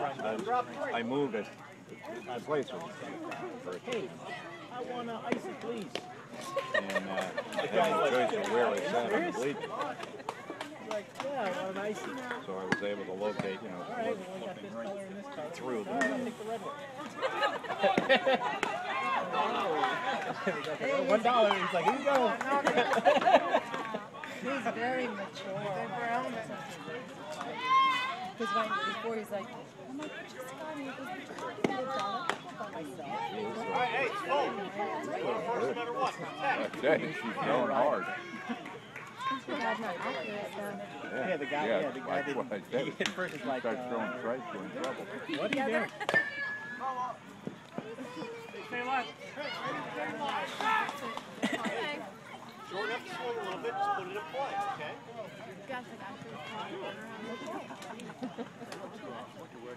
I moved it. My place was Hey, I want to ice it, please. and I had no choice of where I sat on the bleachers. Like, yeah, I want an icy. So I was able to locate, All right, well, we got this color and this color. through All right, I'll take the red one. $1. He's like, here you go. He's very mature. Because before he's like, I'm like, just got me. Hey, it's full. First, no matter what. Okay, she's going hard. Yeah, the guy, Yeah, the guy that's what I didn't. said. He at first is like, Start throwing strikes, you're in trouble. what are you doing? Stay alive. Short enough to swing a little bit, just put it in play, okay?